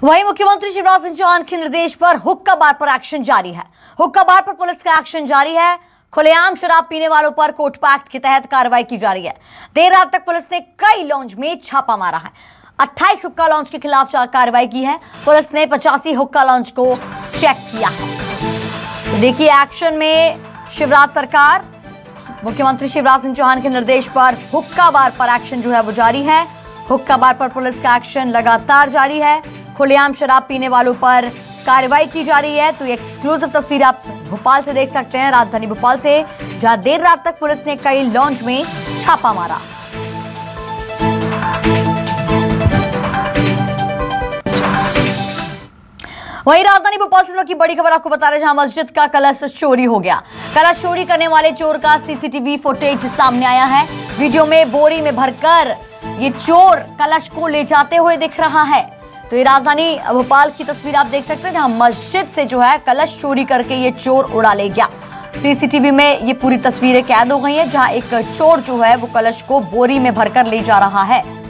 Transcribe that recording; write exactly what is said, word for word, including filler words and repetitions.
वहीं मुख्यमंत्री शिवराज सिंह चौहान के निर्देश पर हुक्का बार पर एक्शन जारी है। हुक्का बार पर पुलिस का एक्शन जारी है। खुलेआम शराब पीने वालों पर कोर्ट एक्ट के तहत कार्रवाई की जा रही है। देर रात तक पुलिस ने कई लॉन्ज में छापा मारा है। अट्ठाईस हुक्का लॉन्ज के खिलाफ कार्रवाई की है। पुलिस ने पचासी हुक्का लॉन्ज को चेक किया है। तो देखिए एक्शन में शिवराज सरकार, मुख्यमंत्री शिवराज सिंह चौहान के निर्देश पर हुक्का बार पर एक्शन जो है वो जारी है। हुक्का बार पर पुलिस का एक्शन लगातार जारी है। खुलेआम शराब पीने वालों पर कार्रवाई की जा रही है। तो ये एक्सक्लूसिव तस्वीर आप भोपाल से देख सकते हैं, राजधानी भोपाल से, जहां देर रात तक पुलिस ने कई लॉन्ज में छापा मारा। वहीं राजधानी भोपाल से की बड़ी खबर आपको बता रहे हैं, जहां मस्जिद का कलश चोरी हो गया। कलश चोरी करने वाले चोर का सीसीटीवी फुटेज सामने आया है। वीडियो में बोरी में भरकर ये चोर कलश को ले जाते हुए दिख रहा है। तो ये राजधानी भोपाल की तस्वीर आप देख सकते हैं, जहां मस्जिद से जो है कलश चोरी करके ये चोर उड़ा ले गया। सीसीटीवी में ये पूरी तस्वीरें कैद हो गई हैं, जहां एक चोर जो है वो कलश को बोरी में भरकर ले जा रहा है।